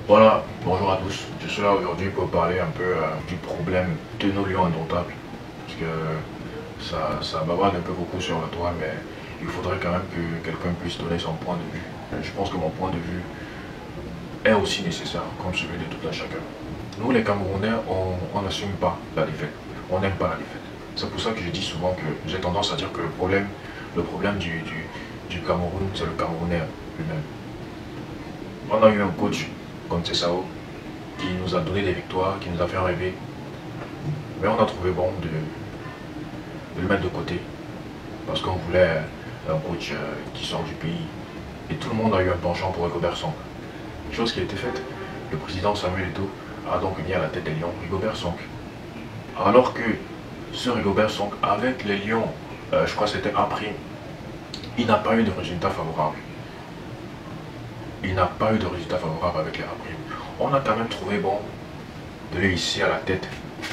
Voilà, bonjour à tous. Je suis là aujourd'hui pour parler un peu du problème de nos lions indomptables. Parce que ça bavarde un peu beaucoup sur la toile, mais il faudrait quand même que quelqu'un puisse donner son point de vue. Je pense que mon point de vue est aussi nécessaire, comme celui de tout un chacun. Nous, les Camerounais, on n'assume pas la défaite. On n'aime pas la défaite. C'est pour ça que je dis souvent que j'ai tendance à dire que le problème du Cameroun, c'est le Camerounais lui-même. On a eu un coach comme Tessao qui nous a donné des victoires, qui nous a fait rêver. Mais on a trouvé bon de le mettre de côté parce qu'on voulait un coach qui sort du pays. Et tout le monde a eu un penchant pour Rigobert Song. Chose qui a été faite. Le président Samuel Eto'o a donc mis à la tête des Lions Rigobert Song. Alors que ce Rigobert Song, avec les Lions, je crois que c'était après, il n'a pas eu de résultat favorable. Il n'a pas eu de résultat favorable avec les Après. On a quand même trouvé bon de lui ici à la tête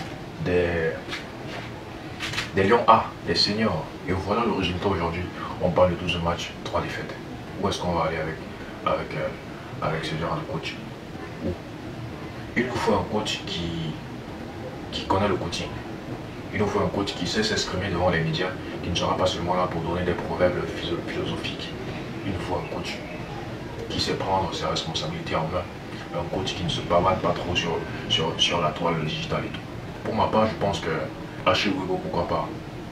des Lions A, des seniors. Et voilà le résultat aujourd'hui. On parle de 12 matchs, 3 défaites. Où est-ce qu'on va aller avec ce genre de coach? Où? Il nous faut un coach qui connaît le coaching. Il nous faut un coach qui sait s'exprimer devant les médias, qui ne sera pas seulement là pour donner des proverbes philosophiques. Il nous faut un coach qui sait prendre ses responsabilités en main. Un coach qui ne se bavade pas trop sur la toile digitale et tout. Pour ma part, je pense que Achille Wigo, pourquoi pas,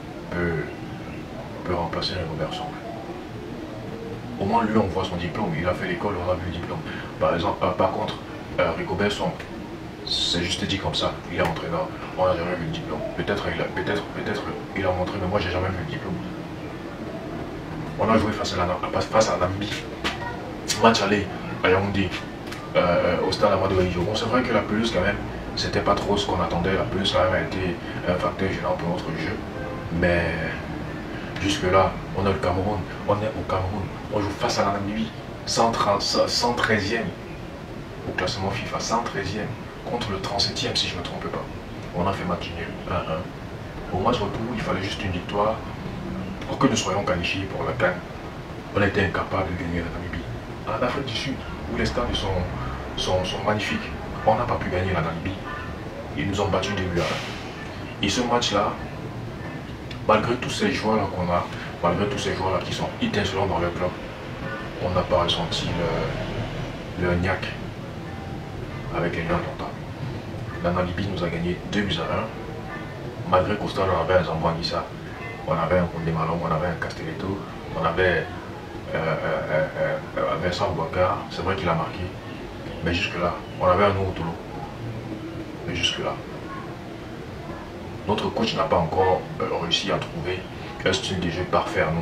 peut remplacer Rigobert Song. Au moins, lui, on voit son diplôme. Il a fait l'école, on a vu le diplôme. Par exemple, par contre, Rigobert Song, c'est juste dit comme ça. Il est entraîneur, on n'a jamais vu le diplôme. Peut-être il a montré, mais moi, j'ai jamais vu le diplôme. On a joué face à Namibie. Match aller à Yaoundé, au stade Amadou Ahidjo. Bon, c'est vrai que la pelouse, quand même, c'était pas trop ce qu'on attendait. La pelouse, quand même, a été un facteur gênant pour notre jeu. Mais jusque-là, on est le Cameroun, on est au Cameroun, on joue face à la Namibie, 113e au classement FIFA, 113e contre le 37e si je ne me trompe pas. On a fait match nul, 1-1. Au match retour, il fallait juste une victoire pour que nous soyons qualifiés pour la CAN. On était incapable de gagner la Namibie. En Afrique du Sud, où les stades sont magnifiques, on n'a pas pu gagner la Namibie. Ils nous ont battus 2 buts à 1. Et ce match-là, malgré tous ces joueurs-là qu'on a, malgré tous ces joueurs-là qui sont étincelants dans leur club, on n'a pas ressenti le niaque avec les Lions indomptables. La Namibie nous a gagné 2 buts à 1, malgré qu'au stade on avait un Zambo Anguissa, on avait un Koundé Malong, on avait un Castelletto, on avait Vincent Boubacar, c'est vrai qu'il a marqué, mais jusque-là, on avait un Nourou Tolo. Mais jusque-là, notre coach n'a pas encore réussi à trouver un style de jeu parfait à nous.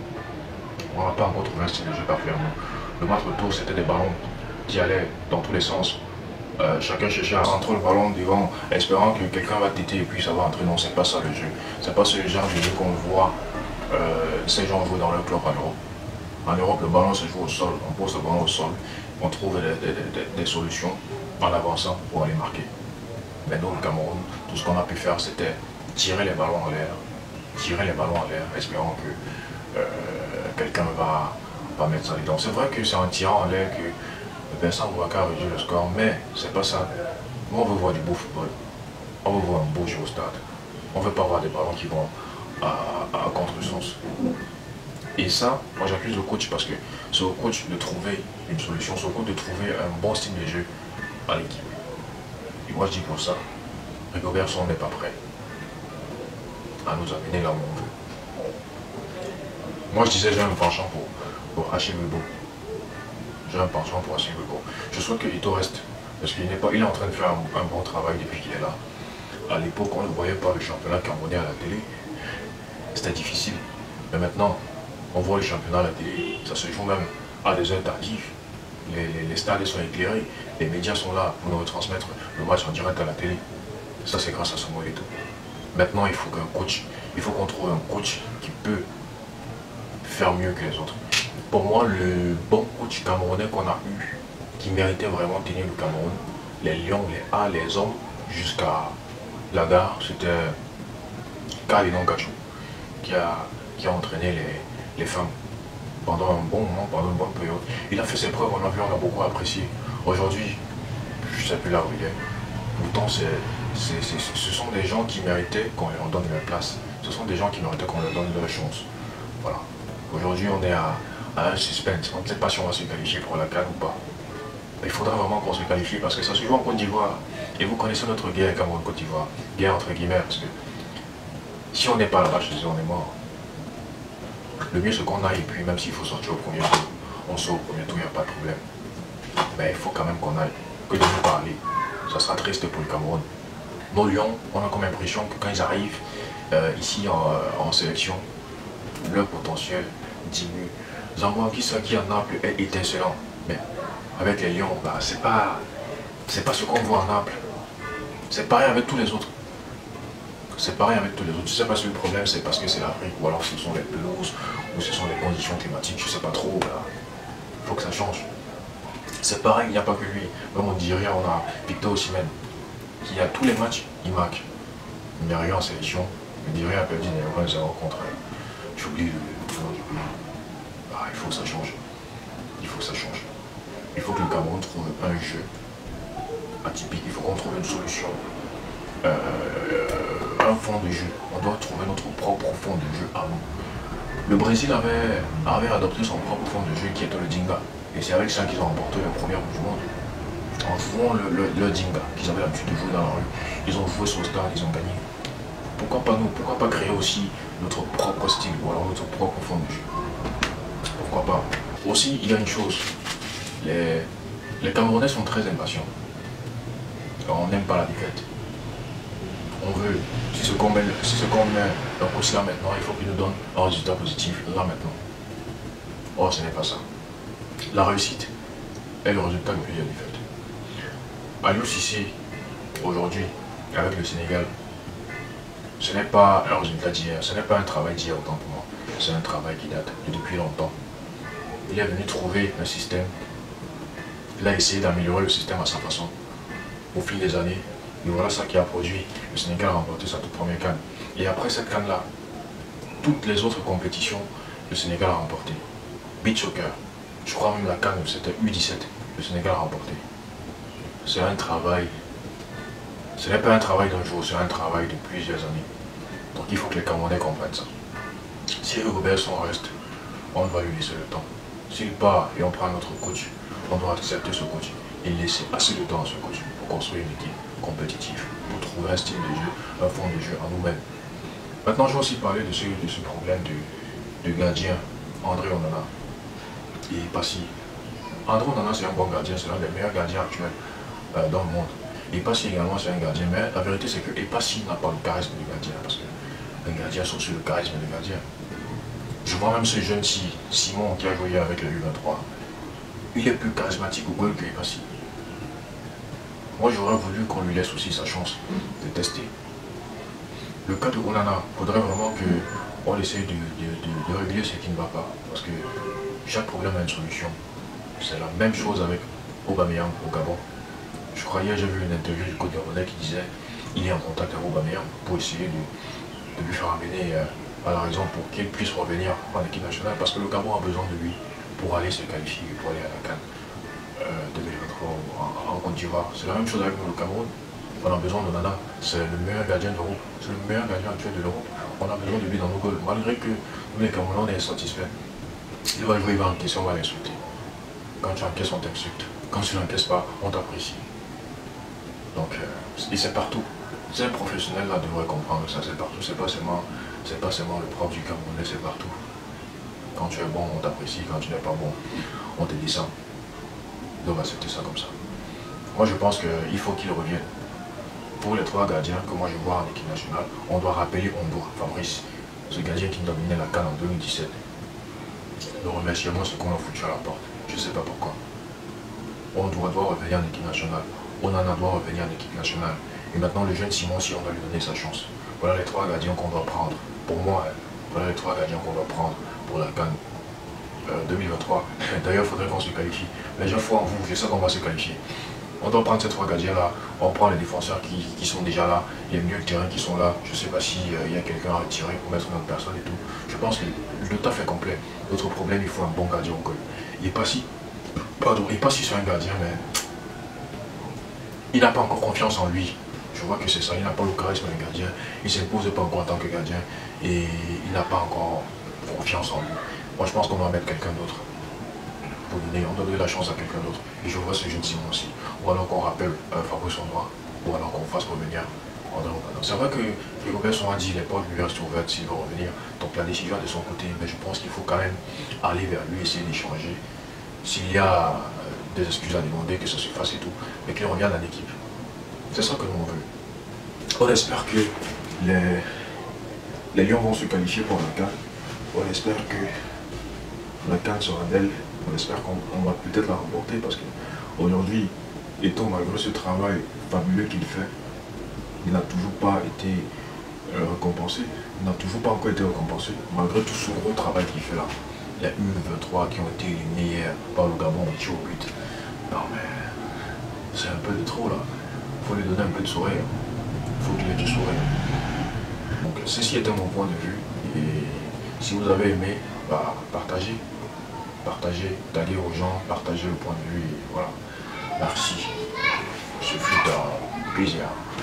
On n'a pas encore trouvé un style de jeu parfait à nous. Le match retour, c'était des ballons qui allaient dans tous les sens. Chacun cherchait à rentrer le ballon devant, espérant que quelqu'un va têter et puis ça va entrer. Non, c'est pas ça le jeu. C'est pas ce genre de jeu qu'on voit ces gens jouer dans leur club en Europe. En Europe, le ballon se joue au sol. On pose le ballon au sol. On trouve des solutions en avançant pour aller marquer. Mais nous, le Cameroun, tout ce qu'on a pu faire, c'était tirer les ballons en l'air, espérant que quelqu'un va mettre ça dedans. C'est vrai que c'est en tirant en l'air que Vincent Boubacar réduit le score, mais c'est pas ça. Nous, on veut voir du beau football. On veut voir un beau jeu au stade. On veut pas voir des ballons qui vont à contresens. Et ça, moi j'accuse le coach parce que c'est au coach de trouver une solution, c'est au coach de trouver un bon style de jeu à l'équipe. Et moi je dis pour ça, Rigobert Song n'est pas prêt à nous amener là où on veut. Moi je disais j'ai un penchant pour Achille Wigo. J'ai un penchant pour Achille Wigo. Je souhaite que Eto'o reste, parce qu'il est en train de faire un bon travail depuis qu'il est là. À l'époque, on ne voyait pas le championnat camerounais à la télé. C'était difficile. Mais maintenant, on voit le championnat à la télé. Ça se joue même à des heures tardives. Les stades sont éclairés. Les médias sont là pour nous retransmettre le match en direct à la télé. Ça, c'est grâce à Samuel Eto'o. Maintenant, il faut qu'on trouve un coach qui peut faire mieux que les autres. Pour moi, le bon coach camerounais qu'on a eu, qui méritait vraiment de tenir le Cameroun, les Lions, les A, les hommes, jusqu'à la gare, c'était Kalinon Gachou, qui a entraîné les femmes pendant un bon moment, pendant une bonne période. Il a fait ses preuves, on a vu, on a beaucoup apprécié. Aujourd'hui, je ne sais plus là où il est. Pourtant, ce sont des gens qui méritaient qu'on leur donne leur place. Ce sont des gens qui méritaient qu'on leur donne leur chance. Voilà. Aujourd'hui, on est à un suspense. On ne sait pas si on va se qualifier pour la CAN ou pas. Mais il faudra vraiment qu'on se qualifie parce que ça se joue en Côte d'Ivoire. Et vous connaissez notre guerre Cameroun-Côte d'Ivoire. Guerre entre guillemets, parce que si on n'est pas là-bas, je dis on est mort. Le mieux c'est qu'on aille, et puis même s'il faut sortir au premier tour, on sort au premier tour, il n'y a pas de problème. Mais il faut quand même qu'on aille, que de nous parler. Ça sera triste pour le Cameroun. Nos Lions, on a comme impression que quand ils arrivent ici en sélection, leur potentiel diminue. Zamboanguissa qui en Naples est étincelant. Mais avec les Lions, bah, c'est pas ce qu'on voit en Naples. C'est pareil avec tous les autres. C'est pareil avec tous les autres. Je ne sais pas si le problème c'est parce que c'est l'Afrique, ou alors ce sont les pelouses, ou ce sont les conditions climatiques, je ne sais pas trop. Il faut que ça change. C'est pareil, il n'y a pas que lui. Comme on dirait, on a Victor Osimhen, qui a tous les matchs, il marque. Il n'y a rien en sélection. On dirait a perdu 1-0 contre. J'oublie le nom du pays. Ah, il faut que ça change. Il faut que ça change. Il faut que le Cameroun trouve un jeu atypique. Il faut qu'on trouve une solution. Un fond de jeu. On doit trouver notre propre fond de jeu à nous. Le Brésil avait adopté son propre fond de jeu qui était le Dinga. Et c'est avec ça qu'ils ont remporté la première Coupe du Monde. En jouant le Dinga, qu'ils avaient l'habitude de jouer dans la rue. Ils ont joué sur le stade, ils ont gagné. Pourquoi pas nous? Pourquoi pas créer aussi notre propre style ou alors notre propre fond de jeu? Pourquoi pas? Aussi, il y a une chose. Les Camerounais sont très impatients. On n'aime pas la défaite. On veut, si ce qu'on met un coach là maintenant, il faut qu'il nous donne un résultat positif là maintenant. Or, ce n'est pas ça. La réussite est le résultat de plusieurs défaites. Aliou Cissé, aujourd'hui, avec le Sénégal, ce n'est pas un résultat d'hier, ce n'est pas un travail d'hier autant pour moi. C'est un travail qui date de depuis longtemps. Il est venu trouver un système. Il a essayé d'améliorer le système à sa façon. Au fil des années, et voilà ça qui a produit. Le Sénégal a remporté sa toute première CAN. Et après cette CAN-là, toutes les autres compétitions, le Sénégal a remporté. Beach soccer, je crois même la CAN, c'était U17, le Sénégal a remporté. C'est un travail, ce n'est pas un travail d'un jour, c'est un travail de plusieurs années. Donc il faut que les Camerounais comprennent ça. Si Robertson reste, on va lui laisser le temps. S'il part et on prend notre coach, on doit accepter ce coach et laisser assez de temps à ce coach pour construire une équipe compétitive, pour trouver un style de jeu, un fond de jeu en nous-mêmes. Maintenant, je vais aussi parler de ce problème du gardien, André Onana. Et Passy. André Onana, c'est un bon gardien, c'est l'un des meilleurs gardiens actuels dans le monde. Et Passy également, c'est un gardien, mais la vérité, c'est que Passy n'a pas le charisme du gardien, parce qu'un gardien sauf sur le charisme du gardien. Je vois même ce jeune Simon qui a joué avec le U23. Il est plus charismatique au goal que Passy. Moi, j'aurais voulu qu'on lui laisse aussi sa chance de tester. Le cas de Onana, il faudrait vraiment qu'on essaye de régler ce qui ne va pas. Parce que chaque problème a une solution. C'est la même chose avec Aubameyang au Gabon. Je crois hier, j'ai vu une interview du Côte d'Ivoire qui disait qu'il est en contact avec Aubameyang pour essayer de lui faire amener à la raison pour qu'il puisse revenir en équipe nationale. Parce que le Gabon a besoin de lui pour aller se qualifier, pour aller à la CAN 2023 en Côte d'Ivoire. C'est la même chose avec le Cameroun. On a besoin de Nana, c'est le meilleur gardien d'Europe, c'est le meilleur gardien actuel de l'Europe. On a besoin de lui dans nos goals, malgré que nous les Camerounais, on est satisfaits. Il va jouer, il va encaisser, on va l'insulter. Quand tu encaisses, on t'insulte. Quand tu n'encaisses pas, on t'apprécie. Donc, et c'est partout. C'est un professionnel là devrait comprendre ça, c'est partout. C'est pas seulement le prof du Camerounais, c'est partout. Quand tu es bon, on t'apprécie. Quand tu n'es pas bon, on te descend. On va accepter ça comme ça. Moi, je pense qu'il faut qu'il revienne. Pour les trois gardiens que moi je vois en équipe nationale, on doit rappeler Ombo, Fabrice, ce gardien qui dominait la CAN en 2017. Le remerciement, c'est qu'on l'a foutu à la porte. Je ne sais pas pourquoi. On doit revenir en équipe nationale. Onana doit revenir en équipe nationale. Et maintenant, le jeune Simon, si on doit lui donner sa chance. Voilà les trois gardiens qu'on doit prendre. Pour moi, voilà les trois gardiens qu'on doit prendre pour la CAN 2023. D'ailleurs, il faudrait qu'on se qualifie. Mais j'ai foi en vous, je sais qu'on va se qualifier. On doit prendre ces trois gardiens-là, on prend les défenseurs qui sont déjà là, les milieux de terrain qui sont là. Je ne sais pas s'il y a quelqu'un à retirer pour mettre une autre personne et tout. Je pense que le taf est complet. L'autre problème, il faut un bon gardien au goal. Il n'est pas si c'est un gardien, mais il n'a pas encore confiance en lui. Je vois que c'est ça, il n'a pas le charisme d'un gardien, il ne s'impose pas encore en tant que gardien et il n'a pas encore confiance en lui. Moi je pense qu'on va mettre quelqu'un d'autre. On doit donner la chance à quelqu'un d'autre. Et je vois ce jeune Simon aussi. Ou alors qu'on rappelle Fabrice Ondoa, ou alors qu'on fasse revenir André Onana. C'est vrai que les Robinson a dit les portes lui restent ouvertes s'il veut revenir. Donc la décision est de son côté, mais je pense qu'il faut quand même aller vers lui, essayer d'échanger. S'il y a des excuses à demander, que ça se fasse et tout, mais qu'il revienne à l'équipe. C'est ça que nous on veut. On espère que les Lions vont se qualifier pour la CAN. On espère que la CAN sera belle. On espère qu'on va peut-être la remporter parce qu'aujourd'hui, Eto'o, malgré ce travail fabuleux qu'il fait, il n'a toujours pas été récompensé. Il n'a toujours pas encore été récompensé, malgré tout ce gros travail qu'il fait là. Il y a U23 qui ont été éliminés hier par le Gabon au tir au but. Non mais, c'est un peu de trop là. Il faut lui donner un peu de sourire. Il faut qu'il ait du sourire. Donc ceci était mon point de vue. Et si vous avez aimé, bah, partagez. Partagez, taguez aux gens, partagez le point de vue. Et voilà. Merci. Ce fut un plaisir.